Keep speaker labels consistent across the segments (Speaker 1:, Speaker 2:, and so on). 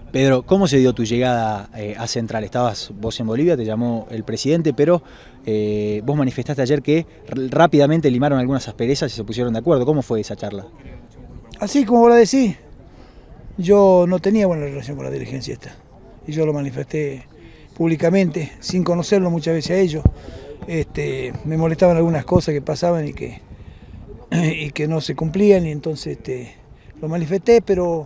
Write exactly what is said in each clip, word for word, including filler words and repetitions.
Speaker 1: Pedro, ¿cómo se dio tu llegada eh, a Central? Estabas vos en Bolivia, te llamó el presidente, pero eh, vos manifestaste ayer que rápidamente limaron algunas asperezas y se pusieron de acuerdo. ¿Cómo fue esa charla?
Speaker 2: Así como vos la decís, yo no tenía buena relación con la dirigencia esta. Y yo lo manifesté públicamente, sin conocerlo muchas veces a ellos. Este, me molestaban algunas cosas que pasaban y que, y que no se cumplían, y entonces este, lo manifesté, pero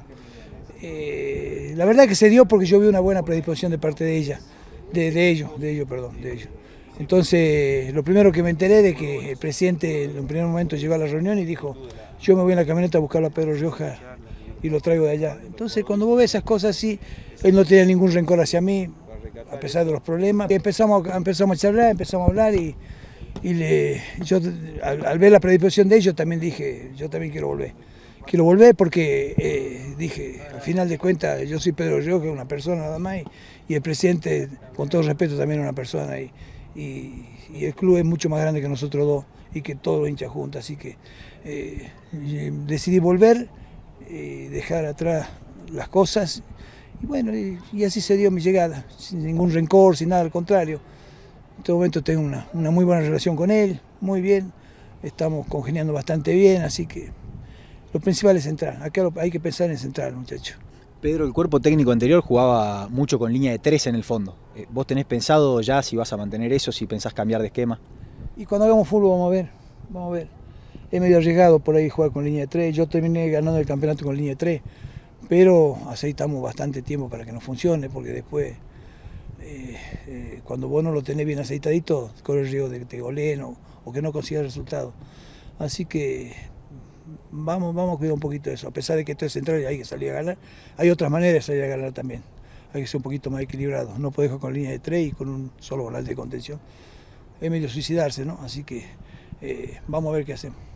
Speaker 2: eh, la verdad que se dio porque yo vi una buena predisposición de parte de ella, de, de ellos, de ellos, perdón, de ellos. Entonces, lo primero que me enteré de que el presidente en un primer momento llegó a la reunión y dijo: yo me voy en la camioneta a buscarlo a Pedro Rioja y lo traigo de allá. Entonces, cuando vos ves esas cosas así, él no tenía ningún rencor hacia mí, a pesar de los problemas. Empezamos, empezamos a charlar, empezamos a hablar y, y le, yo al, al ver la predisposición de ellos también dije: yo también quiero volver. Quiero volver porque eh, dije, al final de cuentas, yo soy Pedro Rioja, una persona nada más, y, y el presidente, con todo respeto, también es una persona. Y, y, y el club es mucho más grande que nosotros dos y que todos los hinchas juntos. Así que eh, decidí volver y dejar atrás las cosas. Y bueno, y, y así se dio mi llegada, sin ningún rencor, sin nada, al contrario. En este momento tengo una, una muy buena relación con él, muy bien, estamos congeniando bastante bien, así que lo principal es Central. Acá hay que pensar en Central, muchachos.
Speaker 1: Pedro, el cuerpo técnico anterior jugaba mucho con línea de tres en el fondo. ¿Vos tenés pensado ya si vas a mantener eso, si pensás cambiar de esquema?
Speaker 2: Y cuando hagamos fútbol vamos a ver, vamos a ver. Es medio arriesgado por ahí jugar con línea de tres. Yo terminé ganando el campeonato con línea de tres, pero aceitamos bastante tiempo para que no funcione, porque después, eh, eh, cuando vos no lo tenés bien aceitadito, corre el riesgo de que te goleen o, o que no consigas resultados. Así que vamos, vamos a cuidar un poquito de eso. A pesar de que esto es Central y hay que salir a ganar, hay otras maneras de salir a ganar también. Hay que ser un poquito más equilibrado. No puedes jugar con línea de tres y con un solo volante de contención. Es medio suicidarse, ¿no? Así que eh, vamos a ver qué hacemos.